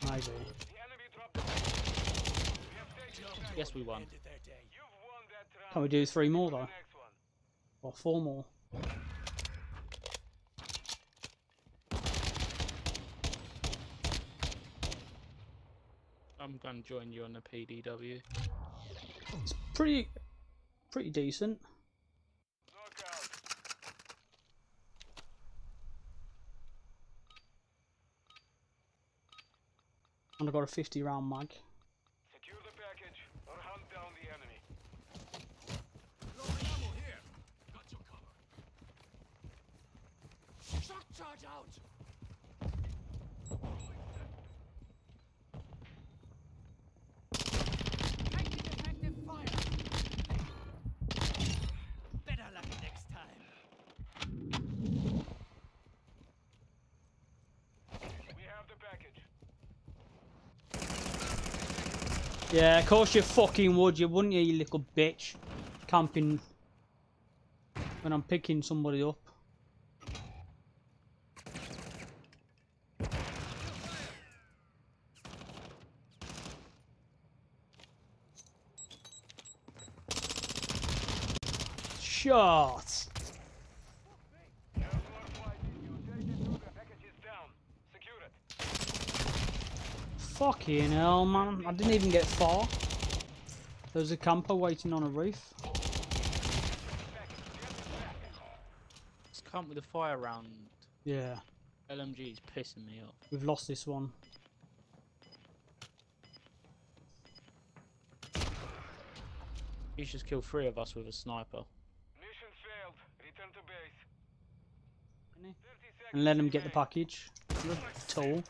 Maybe. Yes, we won. Can we do 3 more though? Or 4 more? I'm going to join you on the PDW. It's pretty decent. And I got a 50-round mag. Secure the package or hunt down the enemy. Loading ammo here. Got your cover. Shock charge out. Taking effective fire. Better luck next time. We have the package. Yeah, of course you fucking would, you wouldn't you little bitch? Camping when I'm picking somebody up. Shot! Fucking hell, man. I didn't even get far. There was a camper waiting on a roof. Let's come with a fire round. Yeah, LMG is pissing me off. we've lost this one. He's just killed 3 of us with a sniper. Mission failed. Return to base. 30 And let him seconds get the remain. package. Tool.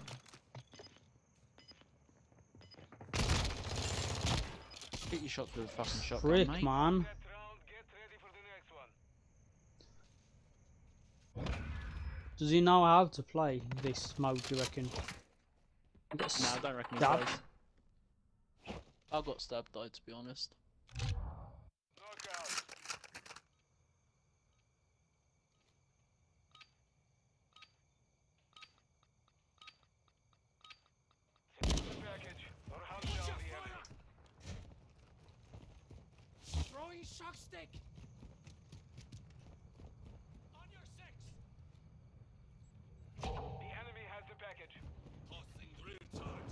Get your shots with a fucking shotgun, Frick, mate. man. That round, get ready for the next one. Does he know how to play this mode, do you reckon? No, I don't reckon he Stabbed. does. I got stabbed though, to be honest. Knockout. Secure the package or hunt down the enemy. Throwing shock stick. On your 6. The enemy has the package. Tossing drill charge.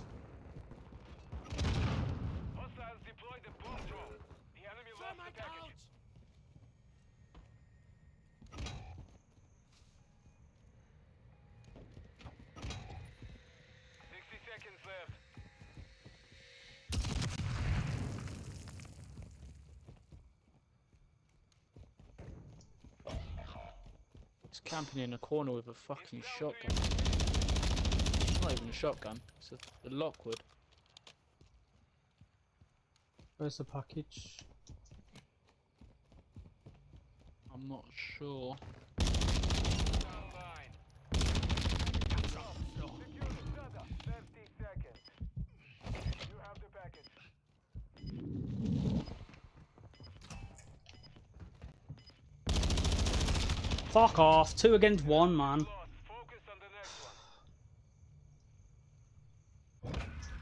Hostiles deployed the bomb drone. The enemy lost the Thermite package. out. 60 seconds left. He's camping in a corner with a fucking shotgun. It's not even a shotgun, it's a Lockwood. Where's the package? I'm not sure. Online. Secure the data. 30 seconds. You have the package. Fuck off. 2 against 1, man. Lost. Focus on the next one.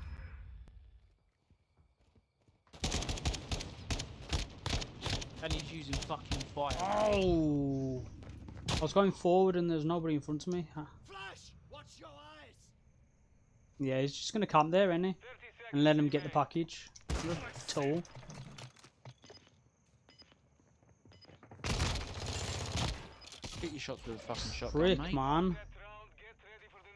And he's using fucking fire. Oh! I was going forward and there's nobody in front of me. Flash. Watch your eyes. Yeah, he's just gonna camp there, isn't he? 30 seconds. And let him get the remain. package. Tool. Get your shots with a fucking shotgun, Frick, mate. man. That round, get ready for the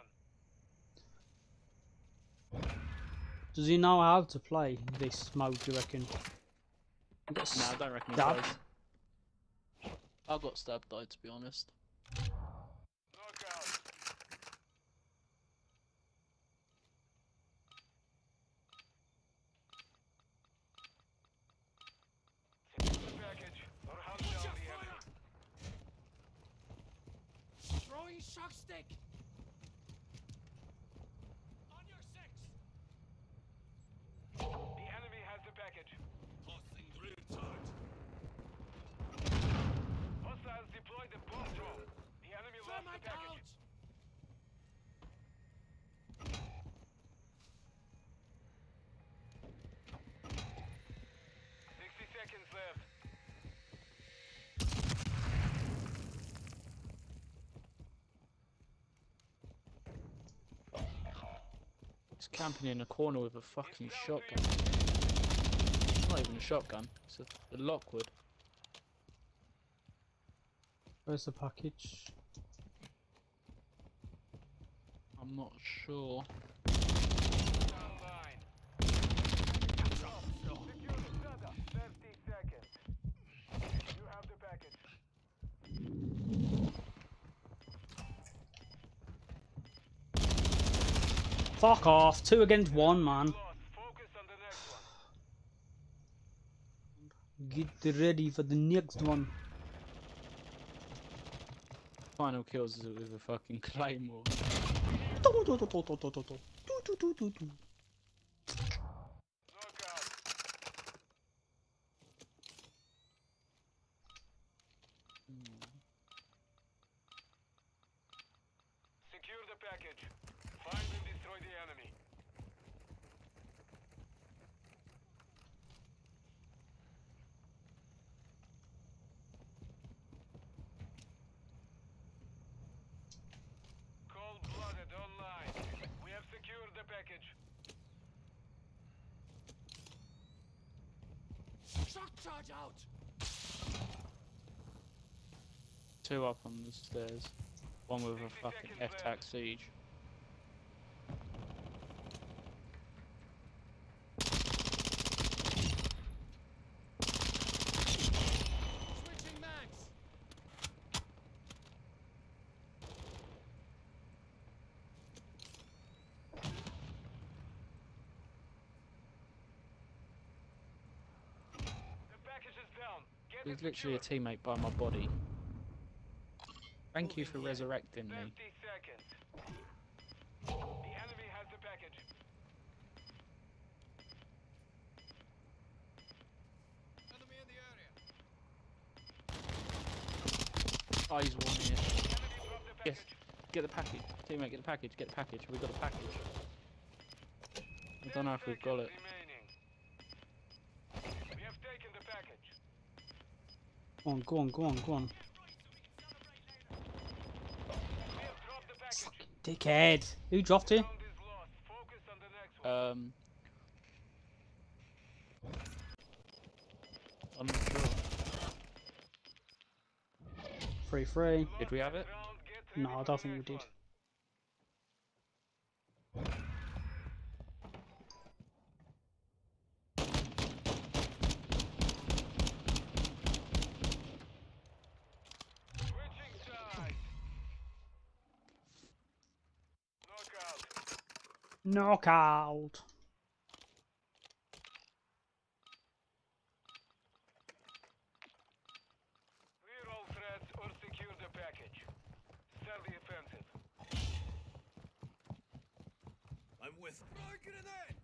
next one. Does he know how to play this mode, do you reckon? No, I don't reckon he Stabbed. does. I got stabbed though, to be honest. Knockout. Secure the package or hunt Watch down your the fire. enemy. Throwing shock stick. On your 6. The enemy has the package. Tossing drill charge. Hostiles deployed the bomb drone. The enemy lost the Thermite package. out. Camping in a corner with a fucking shotgun. It's not even a shotgun. It's a Lockwood. Where's the package? I'm not sure. Online. Secure the center. 30 seconds. You have the package. Fuck off. 2 against 1, man. Lost. Focus on the next one. Get ready for the next one. Final kills is with a fucking claymore. Knockout. Secure the package. Find and destroy the enemy. Cold-blooded online. We have secured the package. Shock charge out! 2 up on the stairs. 1 with a 60 fucking seconds F-tac siege. Switching mags! The package is down. Get There's it literally a secured. teammate by my body. Thank you for resurrecting 30 me. seconds. The enemy has the package. Enemy in the area. Oh, he's one here. Enemy dropped the Yes. package. Get the package. Teammate, get the package. Get the package. We got a package. I don't know if we've got it. Remaining. We have taken the package. Go on, go on, go on, go on. We have dropped the package. Dickhead. Who dropped it? Round is lost. Focus on the next one. I'm not sure. 3-3. Did we have it? Round, get No, ready I for don't the think we next did. one. Switching sides. Knockout. Knockout. Clear all threats or secure the package. Start the offensive. I'm with. Throw a grenade!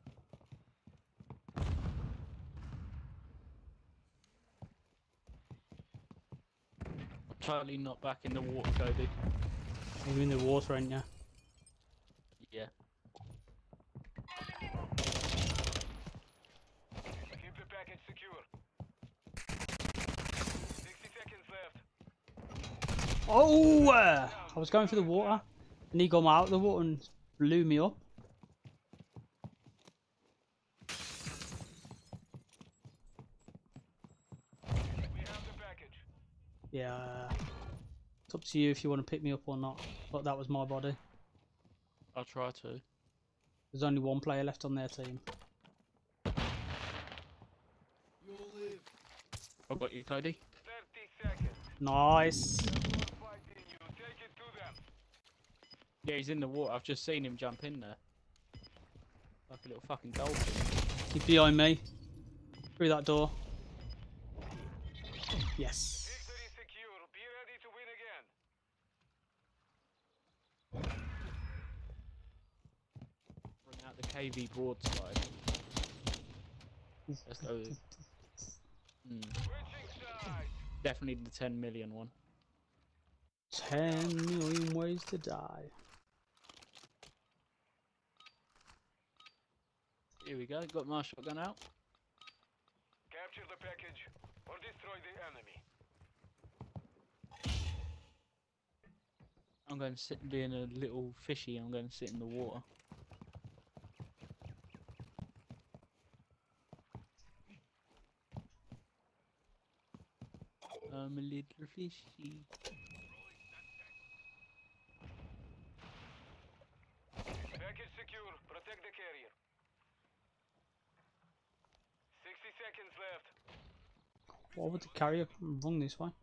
Totally not back in the water, Kobe. You're in the water, ain't you? Yeah. Keep the package secure. 60 seconds left. Oh! I was going for the water, and he got me out of the water and blew me up. We have the package. Yeah. It's up to you if you want to pick me up or not. But that was my body. I'll try to. There's only 1 player left on their team. You'll live. I've got you, Cody. 30 seconds. Nice. More fighting you. Take it to them. Yeah, he's in the water. I've just seen him jump in there. Like a little fucking dolphin. He's behind me. Through that door. Yes. Victory secure. Be ready to win again. Bring out the KV broadside. Let's go. Switching sides. Definitely the 10 million one. 10 million ways to die. Here we go. Got my shotgun out. Capture the package or destroy the enemy. I'm going to sit being a little fishy. I'm going to sit in the water. little fishy. Package secure. Protect the carrier. 60 seconds left. What would the carrier run this way?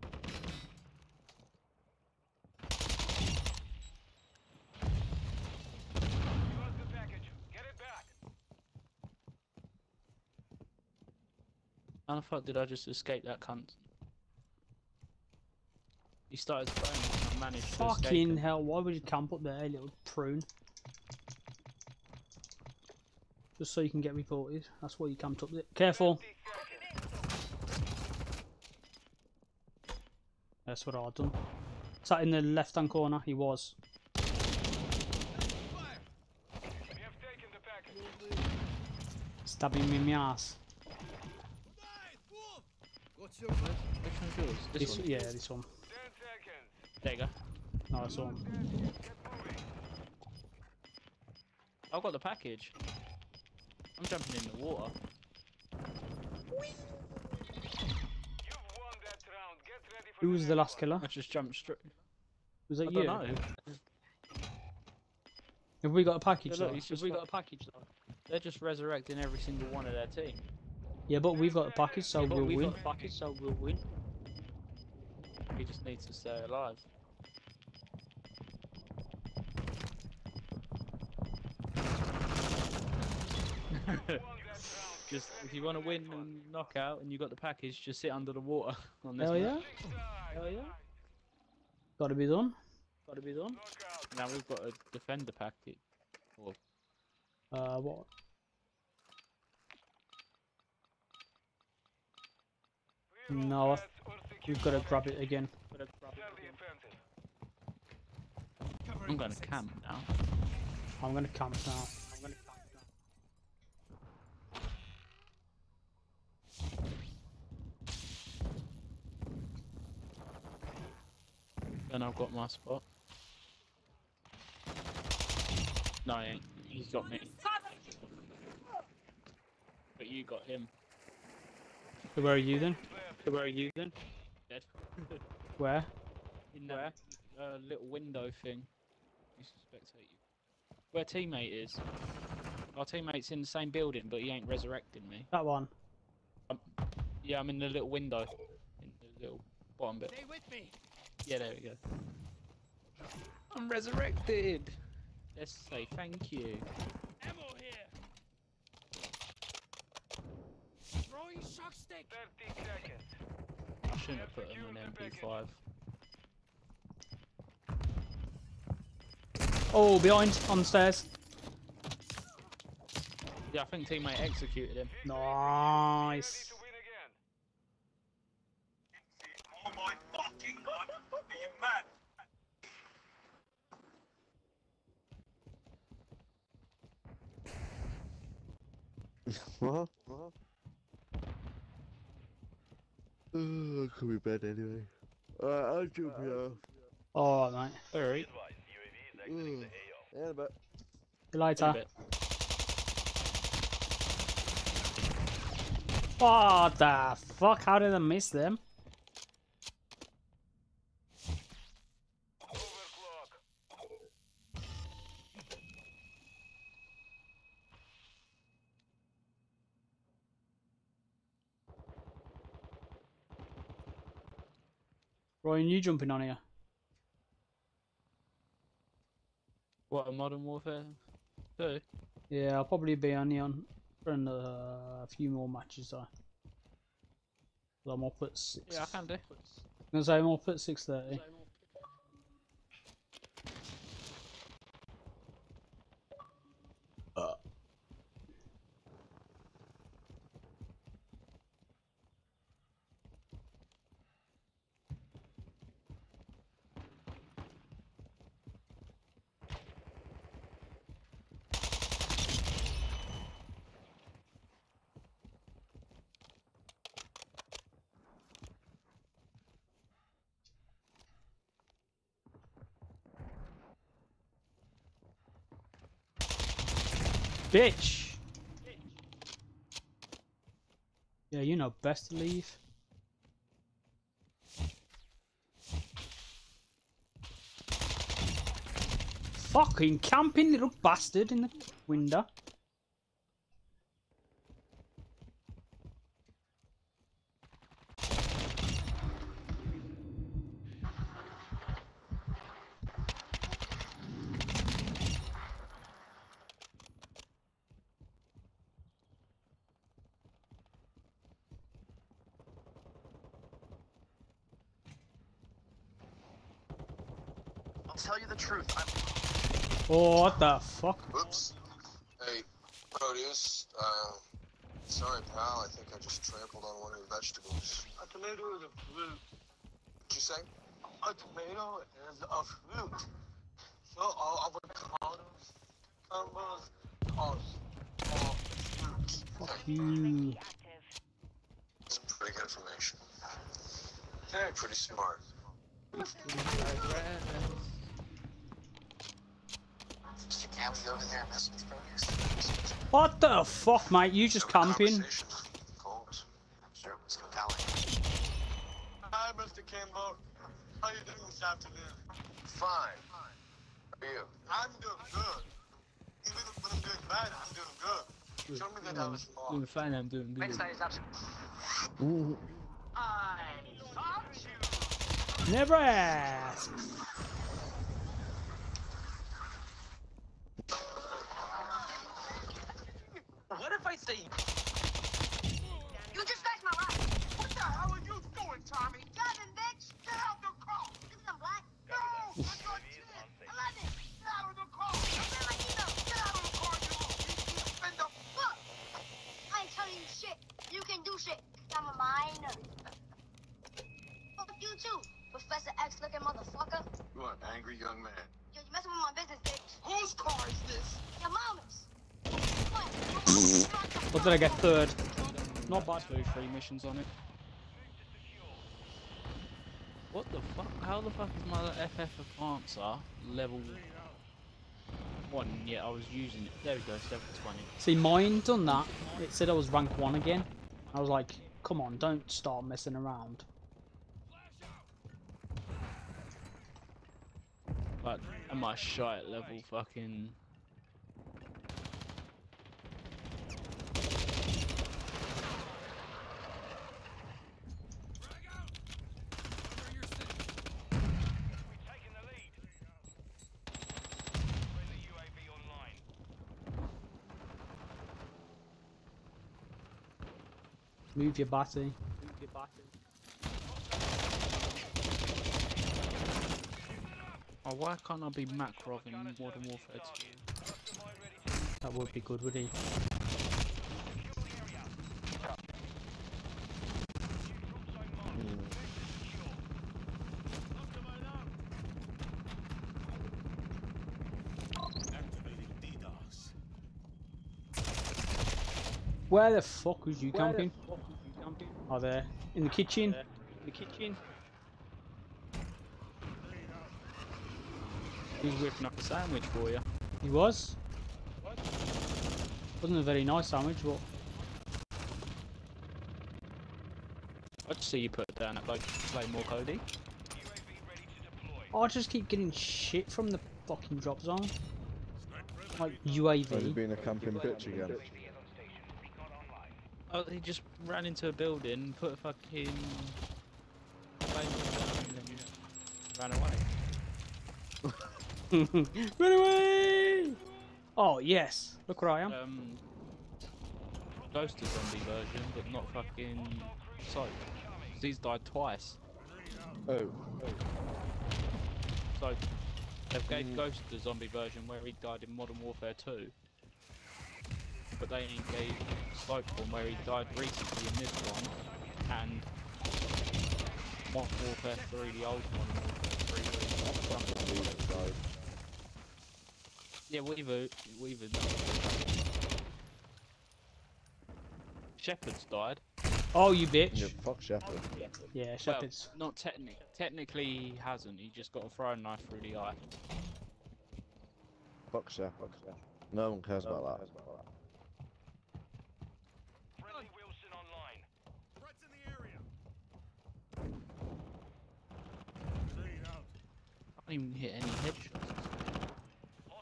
You lost the package. Get it back. How the fuck did I just escape that cunt? He started throwing and I managed to escape Fucking him. hell, why would you camp up there, little prune? Just so you can get reported. That's why you camped up there. Careful. 50 seconds. That's what I've done. Sat in the left hand corner, he was. We have taken the package. Stabbing me in the ass. What's your Which one's yours? This one? Yeah, this one. 10 seconds. There you go. Nice one. Get moving. I've got the package. I'm jumping in the water. You've won that round. Get ready for Who was the next last one. killer? I just jumped straight. Was that I you? don't know. Have we got a package Look, though? he's just got a package though. They're just resurrecting every single one of their team. Yeah, but we've got a package, so But we'll we've win. got a package, so we'll win. He just needs to stay alive. Won that round. Just if you want to win and knock out and you got the package, just sit under the water on this Hell map. yeah. Hell yeah. Got to be done. Got to be done. Knockout. Now we've got a defender package. Or What? No, we've got to grab it again. Sell the offensive. I'm going to camp now. I'm gonna camp now. And I've got my spot. No, he ain't. He's got me. But you got him. So where are you then? So where are you then? Dead. Where? In that little window thing. You spectate you. Where teammate is. Our teammate's in the same building, but he ain't resurrecting me. That one. Yeah, I'm in the little window. In the little bottom bit. Stay with me. Yeah, there we go. I'm resurrected! Let's say thank you. Ammo here. Throwing shock stick. 30 seconds. I shouldn't have put him on MP5. Oh, behind, on the stairs. Yeah, I think teammate executed him. Ready Nice. to win again. Oh my fucking god! Are you mad? What? I could be bad anyway. Alright, I'll jump here. Alright, mate. Alright. Yeah, but See you later. What the fuck? How did I miss them? Overclock. Ryan, you jumping on here? What, a Modern Warfare 2? Yeah, I'll probably be on here for a few more matches though. I'm up at 6. Yeah, I can do. I'm gonna say I'm up at 6:30. Bitch! Yeah, you know best to leave. Fucking camping little bastard in the window. I'll tell you the truth. Oh, what the fuck? Whoops. Hey, produce. Sorry, pal. I think I just trampled on one of your vegetables. A tomato is a fruit. What'd you say? A tomato is a fruit. So all avocados, cucumbers, are all fruits. Fuck you. That's pretty good information. Hey, pretty smart. Can we go over there and mess with produce? What the fuck, mate? You just camping? Of course. Sure, let's go Cali. Hi, Mr. Campbell. How you doing this afternoon? Fine. How are you? I'm doing good. Even when I'm doing bad, I'm doing good. Show me that I was smart. Doing fine, I'm doing good. I thought you. Never ask. What if I say... You just scratched my line. What the hell are you doing, Tommy? Kevin, bitch! Get out the car! Isn't that black? No! I got 10! 11! Get out of the car! Get out of the car, you spender! Look! I ain't telling you shit. You can do shit. I'm a minor. Fuck you too, Professor X-looking motherfucker. You are an angry young man. Yo, you messing with my business, bitch. Whose car is this? Your mama's. What did I get? Third. Not bad. 3 missions on it. What the fuck? How the fuck is my FF Advancer level 1? Yeah, I was using it. There we go, 720. See, mine done that. It said I was rank 1 again. I was like, come on, don't start messing around. But am I shy at level fucking... Move your batty. Oh, why can't I be Makarov in Modern Warfare 2? That would be good, would he? Where the fuck was you camping? Oh, there. In the kitchen? The kitchen? Who's whipping up a sandwich for you? He was. Wasn't a very nice sandwich, but... I just see you put it down at like play more Cody. I just keep getting shit from the fucking drop zone. Like Has UAV. it been a camping bitch again? Oh, he just ran into a building, put a fucking flame down and then ran away. Run away! Oh yes, look where I am. Ghost of zombie version, but not fucking Soap. He's died twice. Oh. So they've gave Ghost the zombie version where he died in Modern Warfare 2. But they ain't gave Soap one where he died recently in this one, and Modern Warfare 3, the old Modern Warfare 3. Yeah, Weaver. Shepard's died. Oh, you bitch. Yeah, fuck Shepherd. Yeah, Shepard's. Well, not technically he hasn't. He just got a throwing knife through the eye. Fuck Shepherd. No one cares about that. Friendly Wilson online. Threats in the area. I can't even hit any headshots.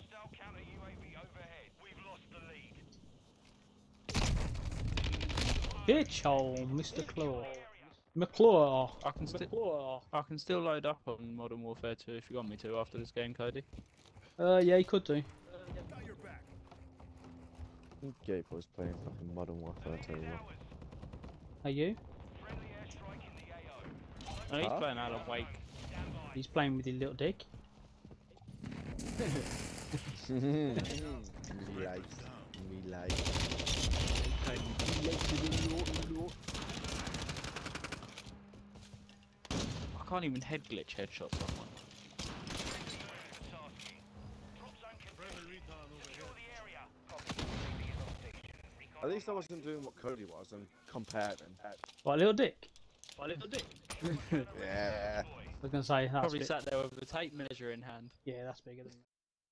bitch hole, Mr. Claw. McClaw. I can still load up on Modern Warfare 2 if you want me to after this game, Cody. Yeah, you could do. Gabe was playing fucking Modern Warfare 2. Are you? Oh, he's Huh? playing Alan Wake. He's playing with his little dick. Me likes. Me likes. I can't even head glitch headshot someone. At least I wasn't doing what Cody was and comparing. What, little dick? Yeah. I was gonna say that's Probably bit... sat there with a tape measure in hand. Yeah, that's bigger than me.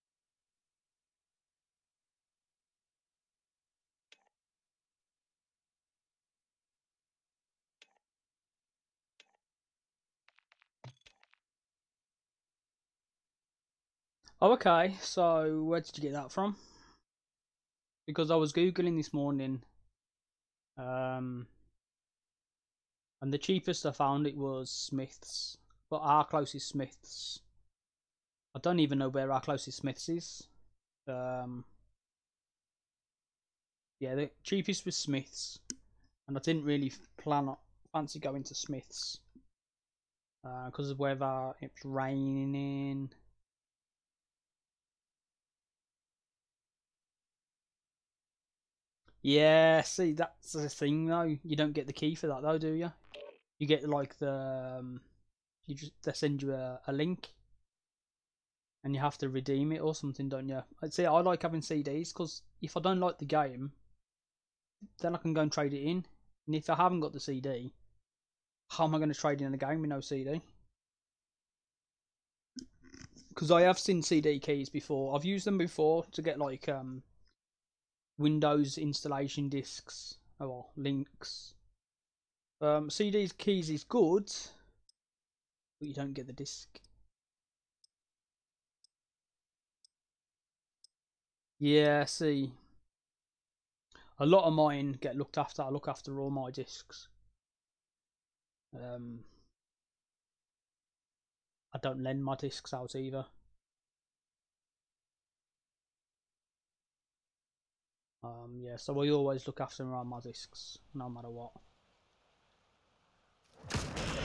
Oh, okay. So where did you get that from? Because I was googling this morning, and the cheapest I found it was Smiths, but our closest Smiths. I don't even know where our closest Smiths is. Yeah, the cheapest was Smiths, and I didn't really fancy going to Smiths because of weather. It's raining. Yeah, see, that's the thing though. You don't get the key for that though, do you? You get like the they send you a link, and you have to redeem it or something, don't you? I'd say I like having CDs because if I don't like the game, then I can go and trade it in. And if I haven't got the CD, how am I going to trade in a game with no CD? Because I have seen CD keys before. I've used them before to get like Windows installation discs or links. CD keys is good, but you don't get the disc. Yeah, see, a lot of mine get looked after. I look after all my discs. I don't lend my discs out either. Yeah, so I always look after my discs, no matter what.